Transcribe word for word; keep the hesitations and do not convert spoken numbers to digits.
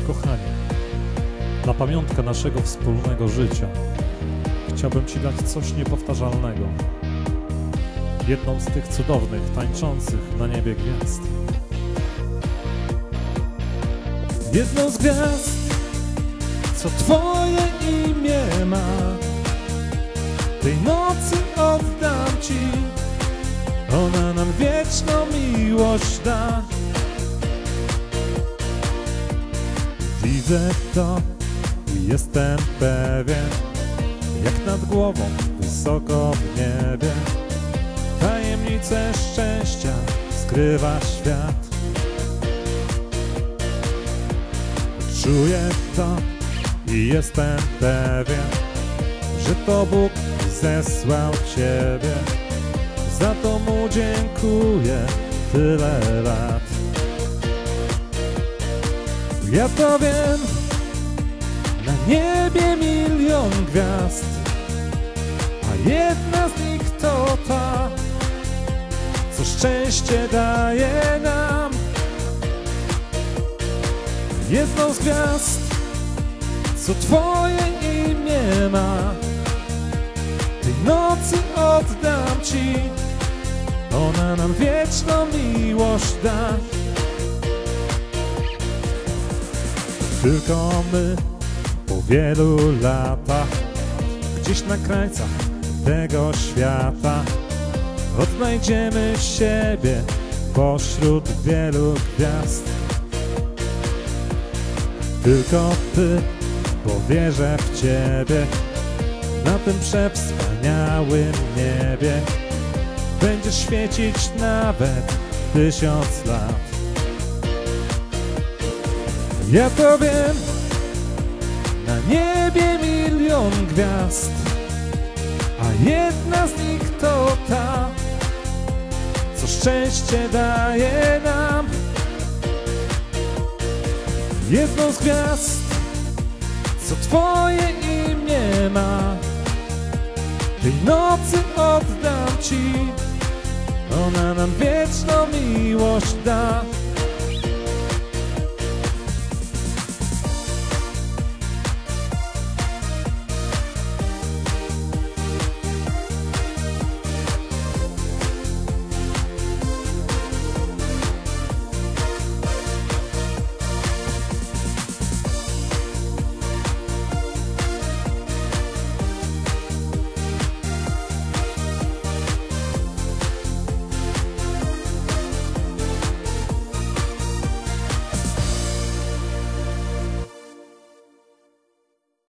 Kochanie, na pamiątkę naszego wspólnego życia chciałbym Ci dać coś niepowtarzalnego. Jedną z tych cudownych, tańczących na niebie gwiazd. Jedną z gwiazd, co Twoje imię ma. Tej nocy oddam Ci, ona nam wieczną miłość da. Widzę to i jestem pewien, jak nad głową wysoko w niebie tajemnice szczęścia skrywa świat. Czuję to i jestem pewien, że to Bóg zesłał Ciebie. Za to Mu dziękuję tyle lat. Ja to wiem, na niebie milion gwiazd, a jedna z nich to ta, co szczęście daje nam. Jedną z gwiazd, co Twoje imię ma. Tej nocy oddam Ci, ona nam wieczną miłość da. Tylko my po wielu latach, gdzieś na krańcach tego świata, odnajdziemy siebie pośród wielu gwiazd. Tylko Ty, bo wierzę w Ciebie, na tym przewspaniałym niebie będziesz świecić nawet tysiąc lat. Ja to wiem, na niebie milion gwiazd, a jedna z nich to ta, co szczęście daje nam. Jedną z gwiazd, co Twoje imię ma. Tej nocy oddam Ci, ona nam wieczną miłość da.